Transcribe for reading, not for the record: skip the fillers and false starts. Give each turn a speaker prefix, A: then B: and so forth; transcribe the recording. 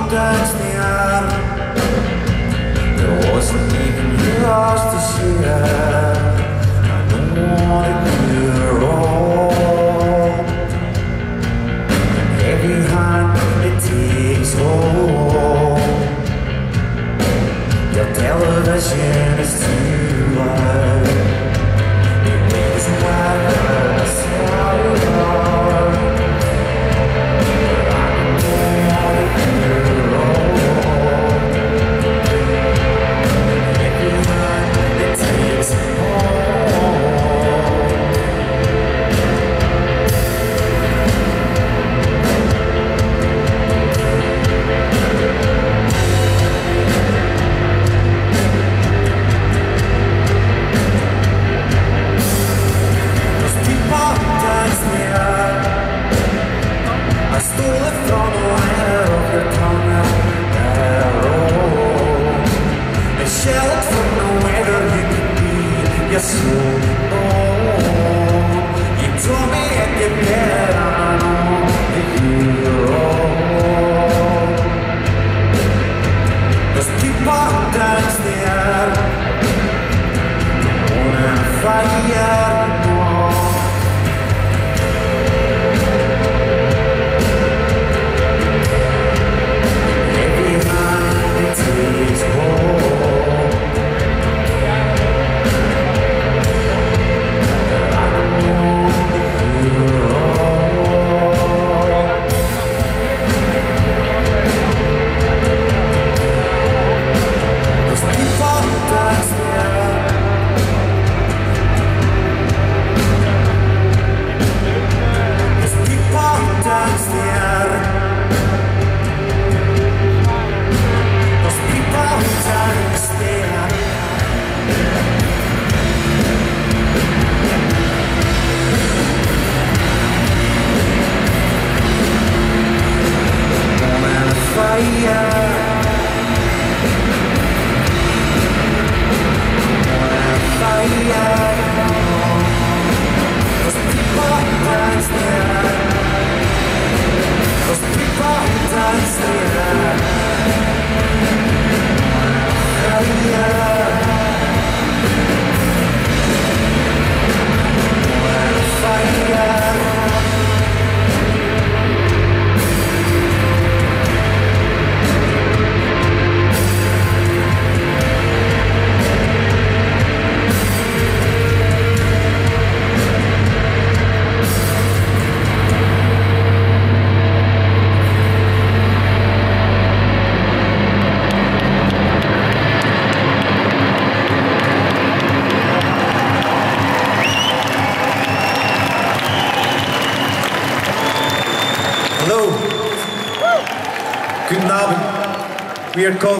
A: dance there. There wasn't even yours to share. I don't want to hear all. Every hand it takes home. Your television is too loud. It was never sorrow. I stole it from the land of your tongue arrow. And shell it from the weather you could be. You're so known. You told me at the bed I'm the hero. There's people dance there. Don't wanna fire.
B: Hallo. Guten Abend. We are called